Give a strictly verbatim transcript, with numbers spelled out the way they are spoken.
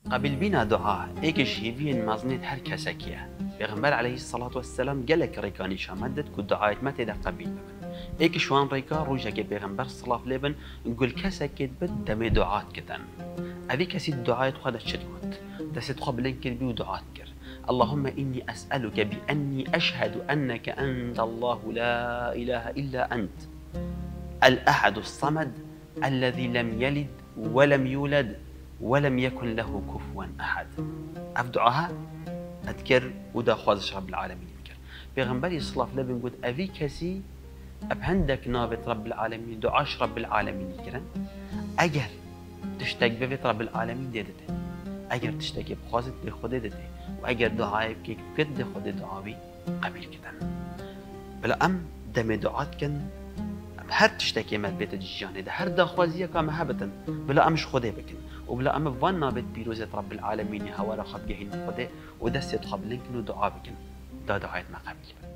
قبل بينا دعاء ايكش هيفين مزنيت هر كسكيه پیغمبر عليه الصلاة والسلام قالك ريكاني شامدت كو دعايت ما تدا قبيل بمن ايكش وان ريكا روجا كي پیغمبر صلاة لبن نقول كسكت بد دمي دعات كتن ابي كسي دعايت خدت شدوت دست قبل كربي ودعات كر اللهم إني أسألك بأني أشهد أنك أنت الله لا إله إلا أنت الأحد الصمد الذي لم يلد ولم يولد ولم يكن له كفوا أحد أفدعها أذكر ودا خوازش رب العالمين يذكر بيغنبري صلاة لبن قد أبي كسي أبهندك نابت رب العالمين دعاش رب العالمين يذكرن أجر تشتاق ببيت رب العالمين ديدته أجر تشتاق بخوازت لخود ديدته وأجر دعاء بكيك قد خود دعاوي قبيل كدن بلا أم دم دعات كن هر تشتكي مال بيت الجياني ده هر داخوازية كمهابة بلا أمش خده بكن وبلا أم فانا بيت بيروزة رب العالمين هوا رخب جهين خده ودست خبلنكن ودعاء بكن دا دعايت ما قبيل